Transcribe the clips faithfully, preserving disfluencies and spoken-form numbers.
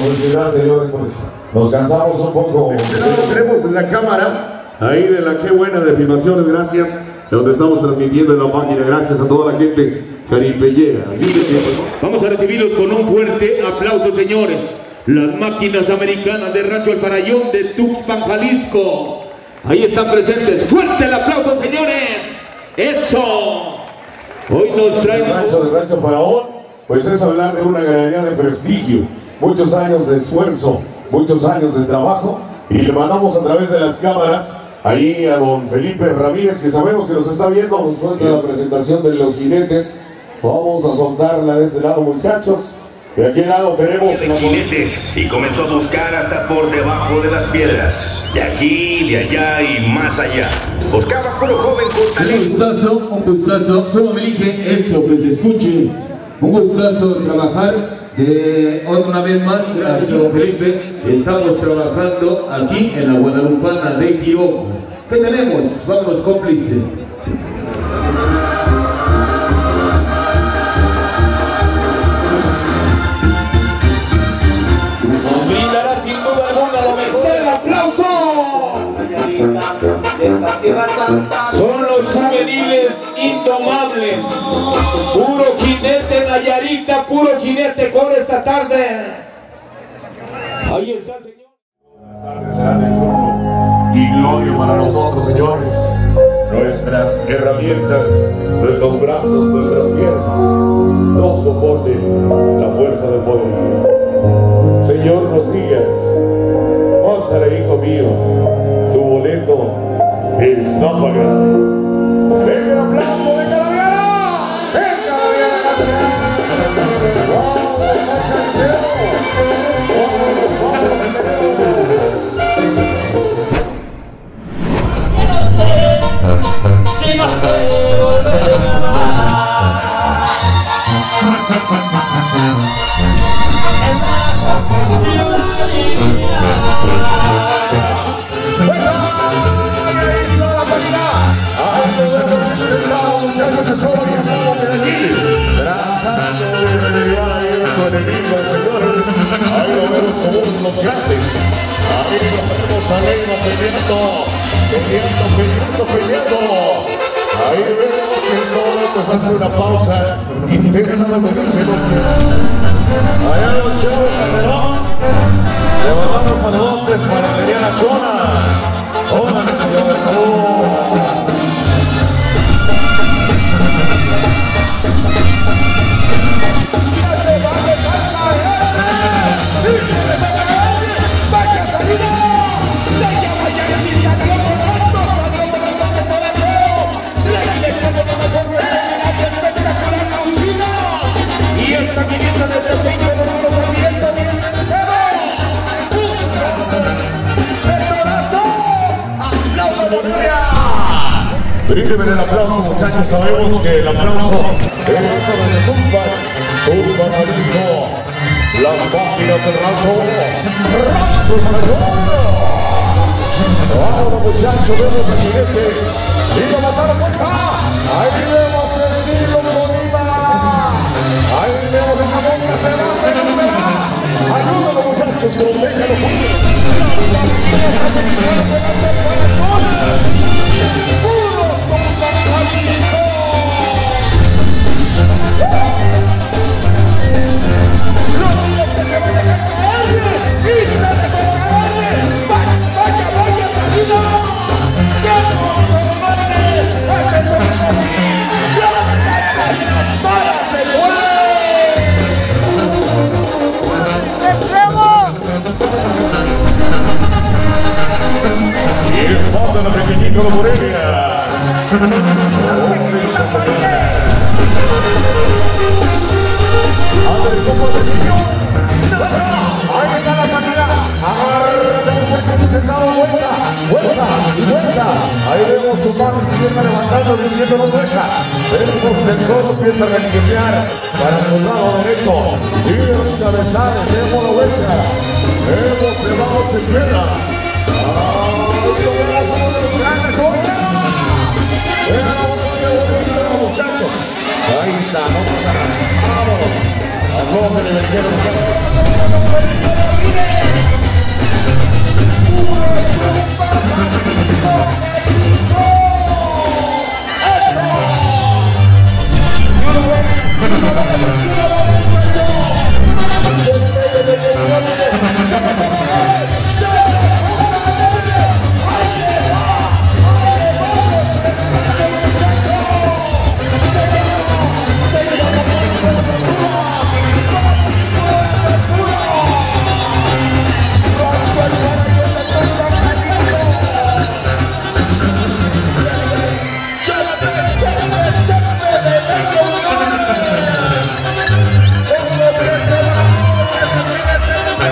felicidad, señores, pues nos cansamos un poco. Tenemos la cámara ahí de la Qué Buena de Filmaciones, gracias, donde estamos transmitiendo en la página, gracias a toda la gente caripellera. Vamos a recibirlos con un fuerte aplauso, señores. Las máquinas americanas de Rancho El Farallón de Tuxpan, Jalisco. Ahí están presentes. ¡Fuerte el aplauso, señores! ¡Eso! Hoy nos traen... El rancho de Rancho Faraón, pues es hablar de una ganadería de prestigio. Muchos años de esfuerzo, muchos años de trabajo. Y le mandamos a través de las cámaras ahí a don Felipe Ramírez, que sabemos que nos está viendo. Nos suelta la presentación de los jinetes. Vamos a soltarla de este lado, muchachos. De aquel lado tenemos de jinetes y comenzó a buscar hasta por debajo de las piedras, de aquí, de allá y más allá. Buscaba puro joven con talento. Un gustazo, un gustazo, solo me elige esto, que se escuche. Un gustazo trabajar de una vez más, gracias a don Felipe. Estamos trabajando aquí en la Guadalupana de Quiroga. ¿Qué tenemos? Vámonos, cómplice. Son los juveniles indomables. Puro jinete Nayarita, puro jinete con esta tarde. Ahí está, señor. Buenas tardes serán de triunfo y gloria para nosotros, señores. Nuestras herramientas, nuestros brazos, nuestras piernas no soporten la fuerza del poderío. Señor, nos digas, pásale, hijo mío, tu boleto está pagado. ¡Ven el aplauso de Calaviera! ¡Ven, Calaviera, gracias! Si no se volverán a amar, en la ciudad tratando de remediar ahí a su enemigo, señores. Ahí lo vemos como uno de los grandes. Ahí lo vemos a Reino peleando, peleando, peleando, peleando. Ahí vemos que el doble pues hace una pausa intensa donde dice allá los chavos Calderón, le mandamos saludos para Adriana Chona. Hola, mis señores, saludos. Bríndeme el aplauso, muchachos. Sabemos que el aplauso es de Tuxpan, Tuxpan, Jalisco, las máquinas del rancho, Rancho Faraón. Vamos, muchachos, vemos el jinete y lo vas a la cuenta. Ahí vemos el siglo de Bolívar. Ahí vemos esa bomba, se va, se va, se va. Ayúdalo, muchachos, protéjalo. Pequeñito de Morelia. Ahí está la salida. Agárrate, muchachos, sentado, vuelta, vuelta y vuelta. Ahí vemos su mano izquierda levantando, diciendo no vuelta. Vemos que el codo empieza a relimpiar para su lado derecho. Y los cabezales, vemos la vuelta. Vemos que vamos a izquierda. Muchachos, ahí está, no pasa nada. Vámonos. A todos que le metieron.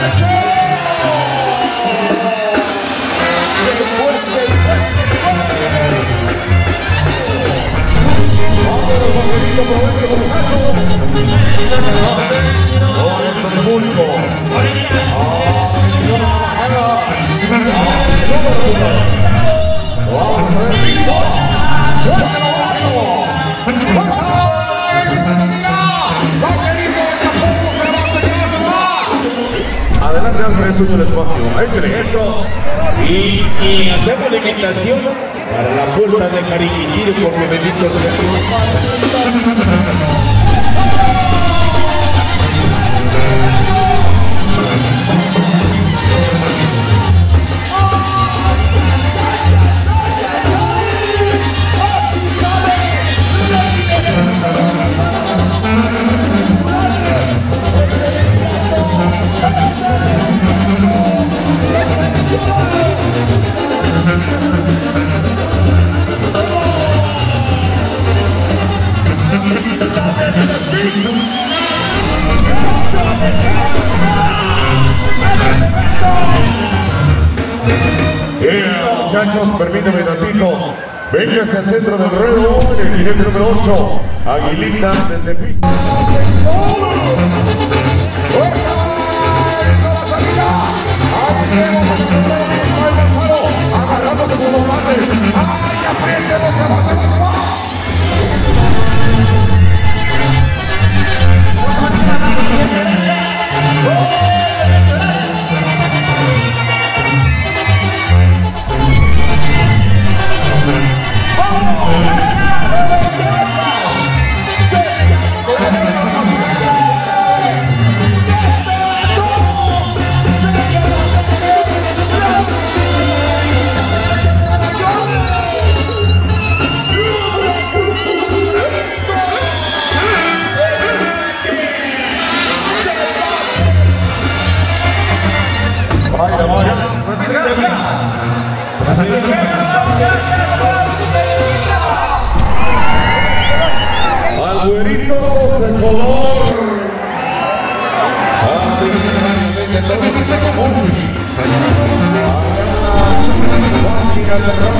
Adelante, Alfred, suyo el espacio. Échale eso. Y, y hacemos la invitación para la puerta de Cariquitiro, porque bendito sea Dios. Yeah, muchachos, permítame tantito. Véngase al centro del ruedo en el jinete número ocho. Aguilita de Tepic. Agarrándose con los mates. ¡Ay, apriételo! ¡Se va, se va, se va! Al güerito de color. A